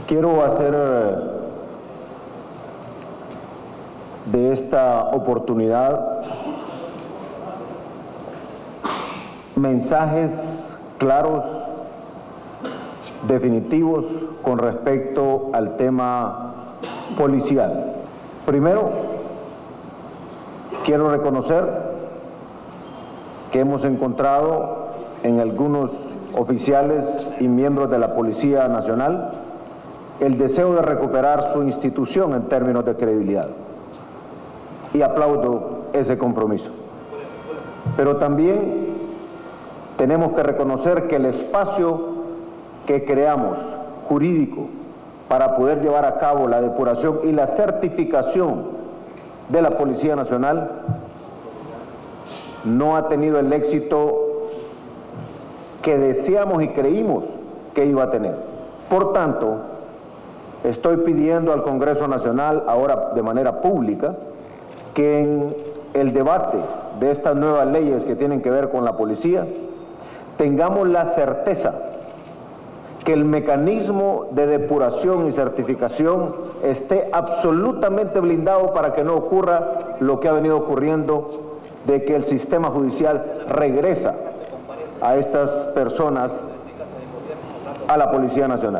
Quiero hacer de esta oportunidad mensajes claros, definitivos con respecto al tema policial. Primero, quiero reconocer que hemos encontrado en algunos oficiales y miembros de la Policía Nacional el deseo de recuperar su institución en términos de credibilidad. Y aplaudo ese compromiso. Pero también tenemos que reconocer que el espacio que creamos jurídico para poder llevar a cabo la depuración y la certificación de la Policía Nacional no ha tenido el éxito que deseamos y creímos que iba a tener. Por tanto, estoy pidiendo al Congreso Nacional, ahora de manera pública, que en el debate de estas nuevas leyes que tienen que ver con la policía, tengamos la certeza que el mecanismo de depuración y certificación esté absolutamente blindado para que no ocurra lo que ha venido ocurriendo, de que el sistema judicial regresa a estas personas a la Policía Nacional.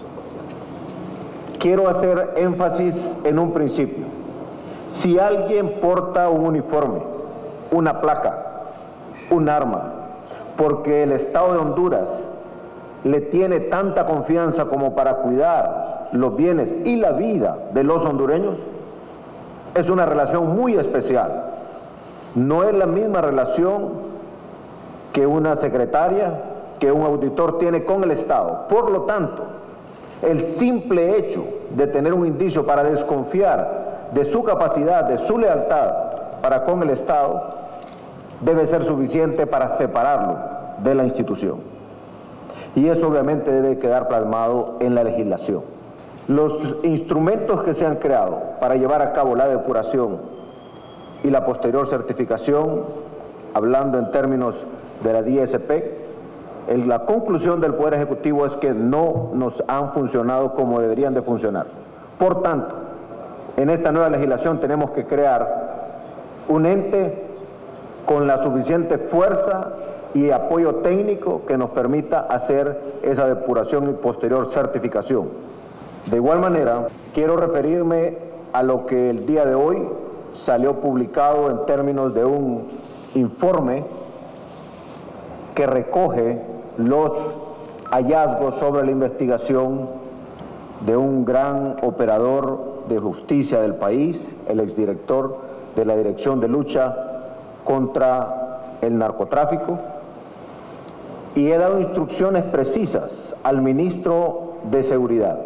Quiero hacer énfasis en un principio. Si alguien porta un uniforme, una placa, un arma, porque el Estado de Honduras le tiene tanta confianza como para cuidar los bienes y la vida de los hondureños, es una relación muy especial. No es la misma relación que una secretaria, que un auditor tiene con el Estado. Por lo tanto, el simple hecho de tener un indicio para desconfiar de su capacidad, de su lealtad para con el Estado, debe ser suficiente para separarlo de la institución. Y eso obviamente debe quedar plasmado en la legislación. Los instrumentos que se han creado para llevar a cabo la depuración y la posterior certificación, hablando en términos de la DSP, la conclusión del Poder Ejecutivo es que no nos han funcionado como deberían de funcionar. Por tanto, en esta nueva legislación tenemos que crear un ente con la suficiente fuerza y apoyo técnico que nos permita hacer esa depuración y posterior certificación. De igual manera, quiero referirme a lo que el día de hoy salió publicado en términos de un informe que recoge los hallazgos sobre la investigación de un gran operador de justicia del país, el exdirector de la Dirección de Lucha contra el Narcotráfico, y he dado instrucciones precisas al ministro de Seguridad.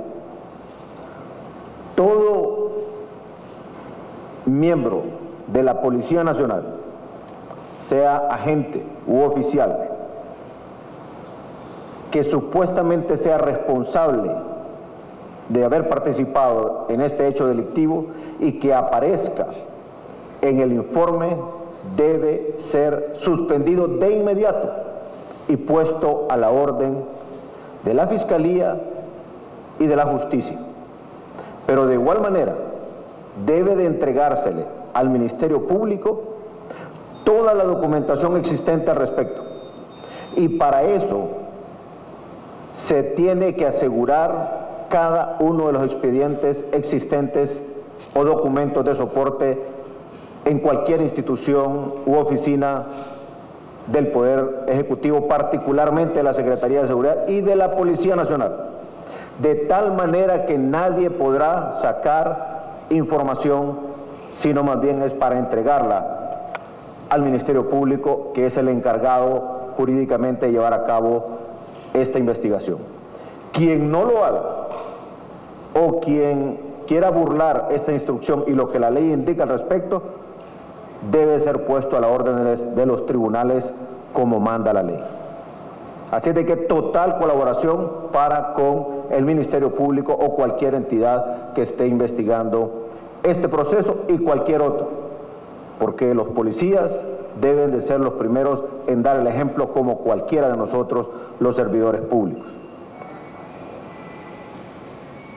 Todo miembro de la Policía Nacional, sea agente u oficial, que supuestamente sea responsable de haber participado en este hecho delictivo y que aparezca en el informe, debe ser suspendido de inmediato y puesto a la orden de la Fiscalía y de la Justicia. Pero de igual manera, debe de entregársele al Ministerio Público toda la documentación existente al respecto. Y para eso se tiene que asegurar cada uno de los expedientes existentes o documentos de soporte en cualquier institución u oficina del Poder Ejecutivo, particularmente de la Secretaría de Seguridad y de la Policía Nacional, de tal manera que nadie podrá sacar información, sino más bien es para entregarla al Ministerio Público, que es el encargado jurídicamente de llevar a cabo esta investigación. Quien no lo haga o quien quiera burlar esta instrucción y lo que la ley indica al respecto, debe ser puesto a la orden de los tribunales como manda la ley. Así de que total colaboración para con el Ministerio Público o cualquier entidad que esté investigando este proceso y cualquier otro, porque los policías deben de ser los primeros en dar el ejemplo, como cualquiera de nosotros, los servidores públicos.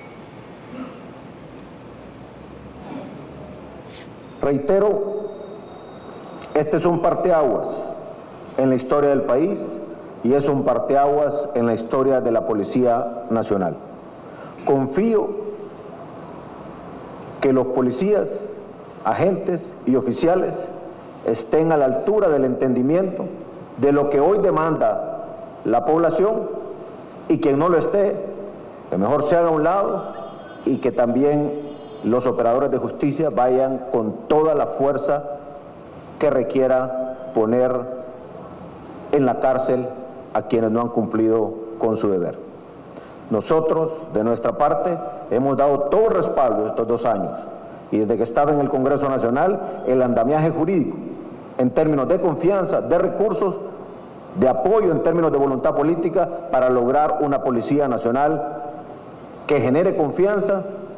Reitero, este es un parteaguas en la historia del país y es un parteaguas en la historia de la Policía Nacional. Confío que los policías, agentes y oficiales estén a la altura del entendimiento de lo que hoy demanda la población, y quien no lo esté, que mejor se haga a un lado, y que también los operadores de justicia vayan con toda la fuerza que requiera poner en la cárcel a quienes no han cumplido con su deber. Nosotros, de nuestra parte, hemos dado todo el respaldo estos 2 años, y desde que estaba en el Congreso Nacional, el andamiaje jurídico, en términos de confianza, de recursos, de apoyo en términos de voluntad política, para lograr una Policía Nacional que genere confianza,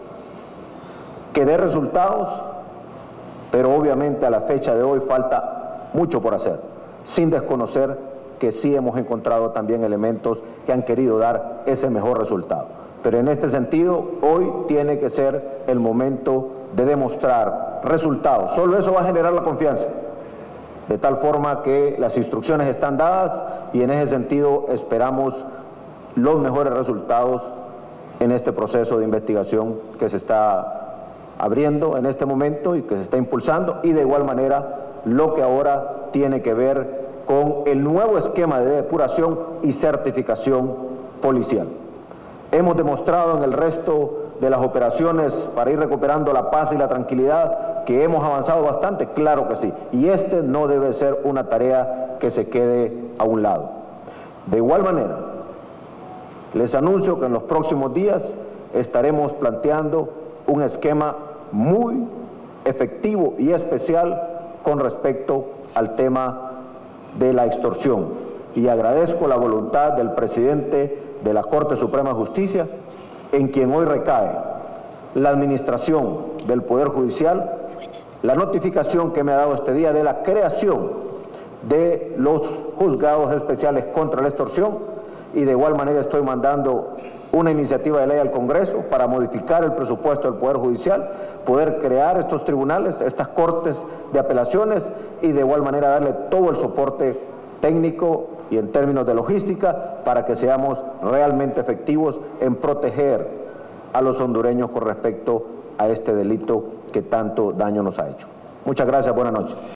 que dé resultados, pero obviamente a la fecha de hoy falta mucho por hacer, sin desconocer que sí hemos encontrado también elementos que han querido dar ese mejor resultado. Pero en este sentido, hoy tiene que ser el momento de demostrar resultados. Solo eso va a generar la confianza, de tal forma que las instrucciones están dadas y en ese sentido esperamos los mejores resultados en este proceso de investigación que se está abriendo en este momento y que se está impulsando, y de igual manera lo que ahora tiene que ver con el nuevo esquema de depuración y certificación policial. Hemos demostrado en el resto de las operaciones para ir recuperando la paz y la tranquilidad que hemos avanzado bastante, claro que sí, y este no debe ser una tarea que se quede a un lado. De igual manera, les anuncio que en los próximos días estaremos planteando un esquema muy efectivo y especial con respecto al tema de la extorsión, y agradezco la voluntad del presidente de la Corte Suprema de Justicia, en quien hoy recae la administración del Poder Judicial, la notificación que me ha dado este día de la creación de los juzgados especiales contra la extorsión, y de igual manera estoy mandando una iniciativa de ley al Congreso para modificar el presupuesto del Poder Judicial, poder crear estos tribunales, estas cortes de apelaciones, y de igual manera darle todo el soporte técnico y en términos de logística para que seamos realmente efectivos en proteger a los hondureños con respecto a este delito que tanto daño nos ha hecho. Muchas gracias, buenas noches.